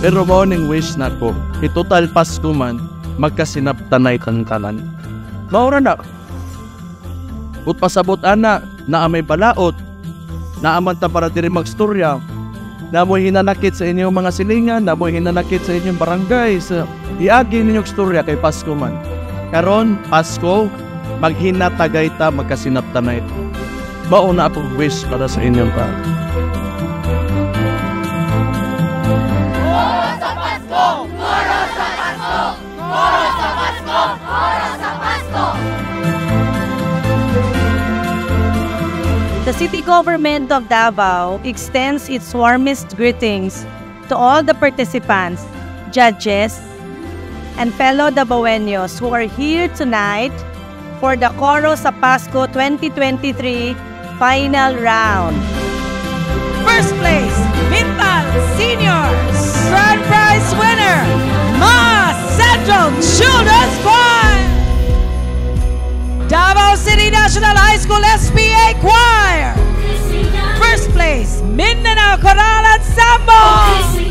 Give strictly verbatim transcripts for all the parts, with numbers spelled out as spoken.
Pero mo ning wish na ko, itotal Pasko man, magkasinaptanay kang tanan. Maura na. Ut pasabot ana, na may balaot, naaman ta para diri magstorya, na mo hinanakit sa inyong mga silingan, na mo hinanakit sa inyong barangay, sa iagi ninyong storya kay Pasko man. Karon, Pasko, maghinatagay ta, magkasinaptanay. Mauna akong wish para sa inyong pa. Koro sa Pasko! Koro sa Pasko! Koro sa Pasko! Koro sa Pasko! The city government of Davao extends its warmest greetings to all the participants, judges, and fellow Davaoenos who are here tonight for the Koro sa Pasko twenty twenty-three final round. First place, Mintal Seniors. Grand prize winner, Mas Central Children's Choir. Davao City National High School S P A Choir. First place, Mindanao Choral Ensemble.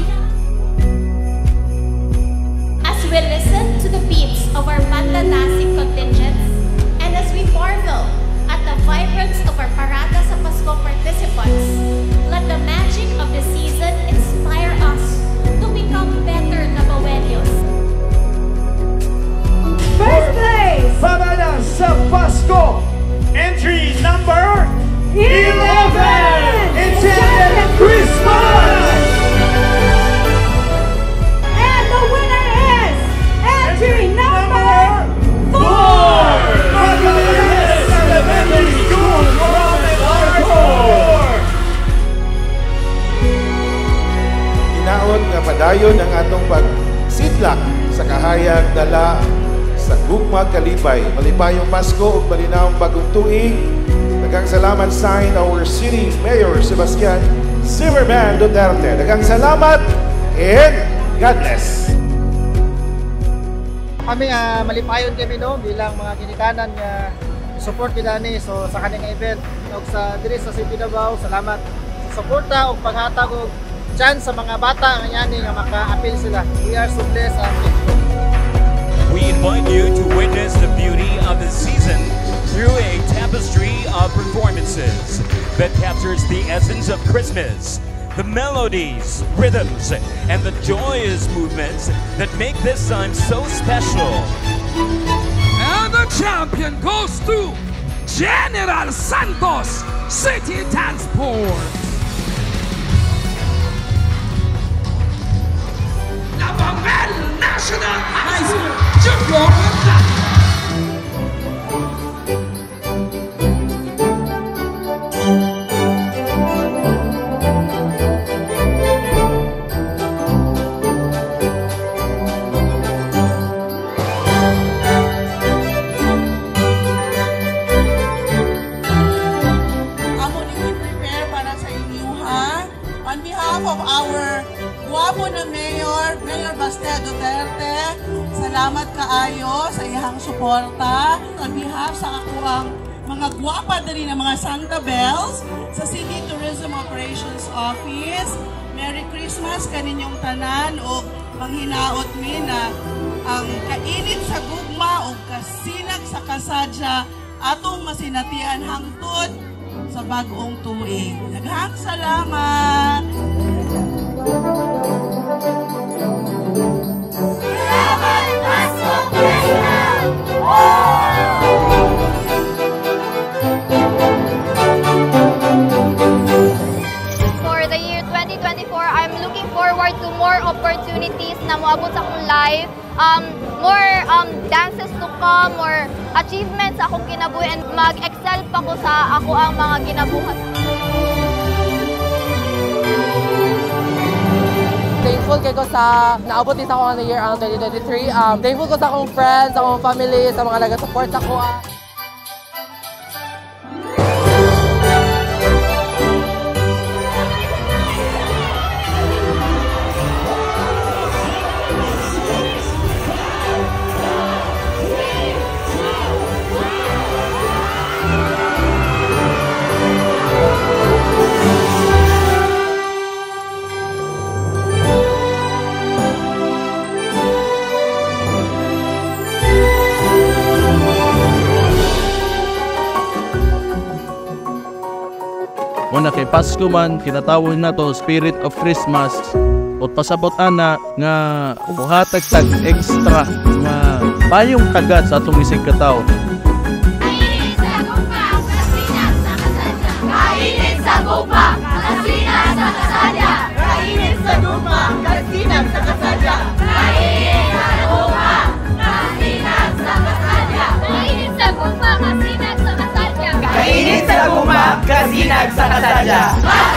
As we listen to the beats of our Mandanasig contingents, and as we marvel at the vibrance of our Parada sa Pasko participants, let the magic of the season inspire us to become better Davaoenos. First place! Parada sa Pasko! Entry number eleven! Enchanted Christmas! And the winner is entry number four! Magallanes Elementary School from Arcor! Inaon nga padayon ang atong pagsidlak sa kahayag dala sa gugmag kalipay. Malipayong Pasko ug malinawong bagong tuig. Daghang salamat sign our City Mayor Sebastian Zimmerman Duterte. Daghang salamat and God bless. Kami uh, malipayon kami no bilang mga ginikanan nga support nila ni so sa kaning event ug sa diri sa City Davao. Salamat sa suporta ug paghatag og chance sa mga bata nga yani nga maka-appeal sila. We are so blessed and thankful. We invite you to witness the beauty of the season through a tapestry of performances that captures the essence of Christmas, the melodies, rhythms, and the joyous movements that make this time so special. And the champion goes to General Santos City Transport. Nabangal National High School Junior Club. Salamat kaayo sa ihang suporta. On behalf sa ako ang mga guwapa dali ng mga Santa Bells sa City Tourism Operations Office. Merry Christmas kaninyong tanan o manghinaot mi na ang kainit sa gugma o kasinag sa kasadya atong masinatian hangtod sa bag-ong tuig. Daghang salamat! For the year twenty twenty-four, I'm looking forward to more opportunities na moabot sa akong life, um, more um, dances to come, more achievements sa akong kinabuhi, and mag-excel pa ko sa ako ang mga ginabuhat. Thankful kay ko sa naabot din sa akong year ang twenty twenty-three. Um, thankful ko sa akong friends, sa akong family, sa mga nag-support sa ko. ana kay Pasko man kinatawag na to Spirit of Christmas. Ot pasabot ana nga buhatag tag extra nga payong tagad sa atong isig katawo. Kainin sa gupa, kasinag sa kasadya. Kainin sa gupa, kasinag sa kasadya. Kainin sa gupa, kasinag sa kasadya. Kainin sa gupa, kasinag sa kasadya. Kainin sa gupa, kasinag sa kasadya. Kainin sa gupa, kasinag sa kasadya.